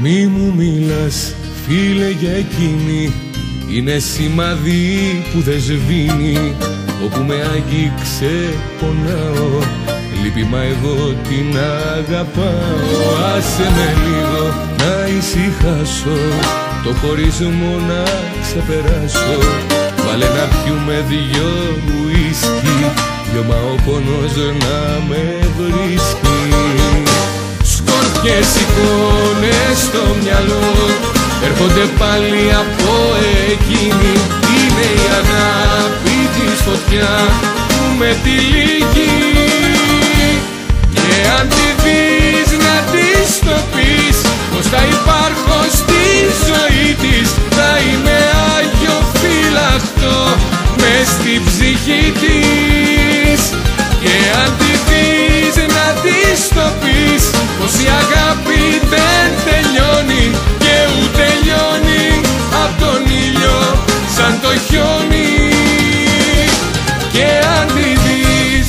Μη μου μιλάς φίλε για εκείνη, είναι σημαδί που δεν σβήνει. Όπου με άγγιξε πονάω, λύπη μα εγώ την αγαπάω. Άσε με λίγο να ησυχάσω, το χωρισμό να ξεπεράσω. Βάλε να πιούμε δυο ουίσκι, λιώμα ο πόνος να με βρίσκει. Σκόρπιες εικόνες στο μυαλό έρχονται πάλι από εκείνη. Είναι η αγάπη της φωτιά που με τυλίγει. Και αν τη δεις να της το πεις πως θα υπάρχω στη ζωή της, θα είμαι άγιο φυλαχτό μες στην ψυχή της. Και αν τη δεις να της το πεις πως η αγάπη δεν τελειώνει και ούτε λιώνει απ' τον ήλιο σαν το χιόνι. Και αν τη δεις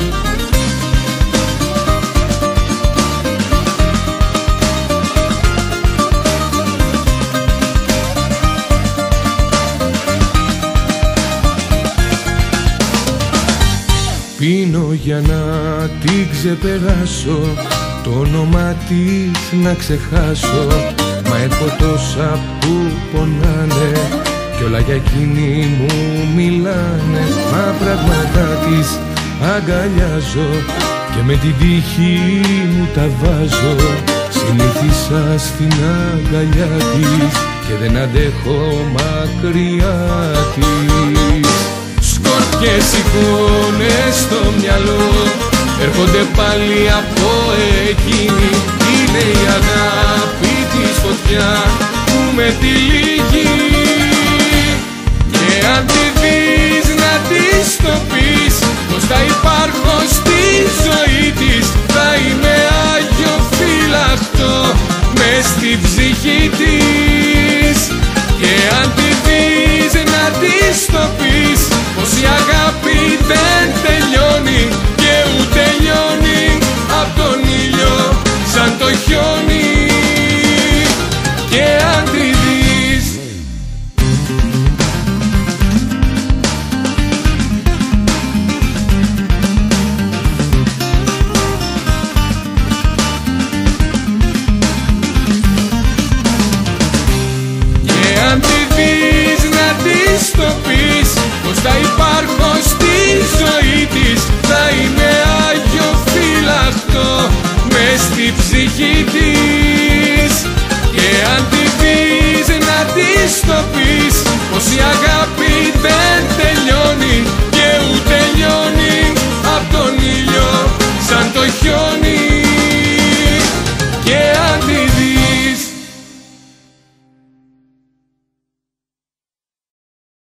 πίνω για να την ξεπεράσω, το όνομα της να ξεχάσω. Μα έχω τόσα που πονάνε κι όλα για εκείνη μου μιλάνε. Μα πράγματα της αγκαλιάζω και με την τύχη μου τα βάζω. Συνήθισα στην αγκαλιά της και δεν αντέχω μακριά της. Σκόρπιες εικόνες στο μυαλό έρχονται πάλι από εκείνη. Είναι η αγάπη της φωτιά που με τυλίγει. Και αν τη δεις να της το πεις πως θα υπάρχω στη ζωή της, θα είμαι άγιο φυλαχτό μες στην ψυχή της.